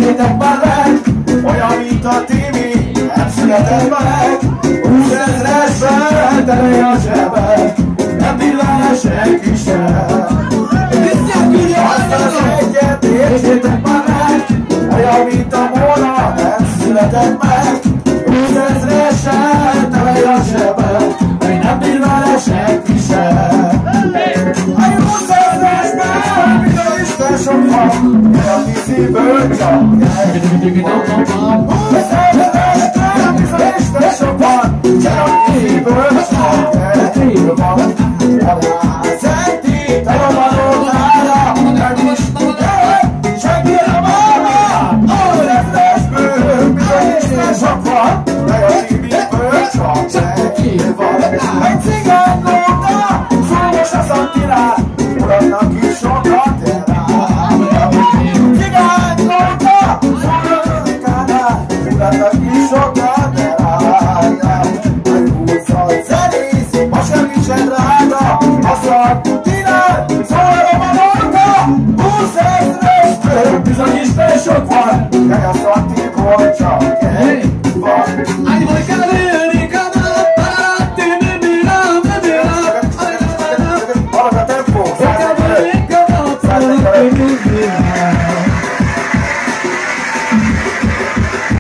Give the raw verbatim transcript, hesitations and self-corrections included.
Értsétek már meg, olyan, mint a Timi, nem született meg. Húszezresben tele a zsebek, nem billen el senki sem. Azt az egyet értsétek már meg, olyan, mint a Móna, nem született meg. Húszezresen tele a zsebek, még nem billen el senki sem. A húszezresben, mint a Isten sok van, olyan víziből csak egy van. Húszezresben, mint a Isten sok van, olyan víziből csak egy van. Szenti, te a valótára, nem is tudod, senki nem állna. Húszezresből, mint a Isten sok van, olyan víziből csak egy van. Egy cigánylóta, szólós a szantinál, uradnak is sokat elál. Cigánylóta, szólós a szantinál, uradnak is sokat elál. A húszat zenész, ma sem nincsen drága, a szantinál, szólom a nóta. Húszezresből bizony Isten sok van, de a szantiból csak egy.